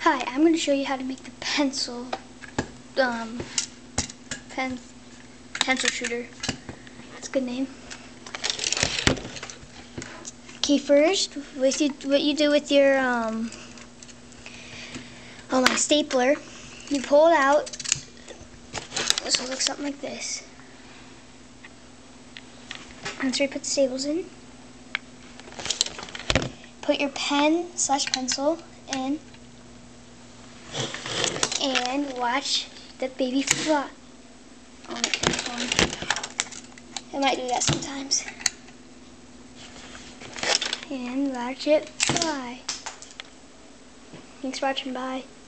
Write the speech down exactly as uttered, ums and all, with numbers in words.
Hi, I'm going to show you how to make the pencil, um, pen, pencil shooter. That's a good name. Okay, first, what you, what you do with your, um, oh my stapler, you pull it out. This will look something like this. That's where you put the staples in. Put your pen slash pencil in. And watch the baby fly. Oh, I might do that sometimes. And watch it fly. Thanks for watching. Bye.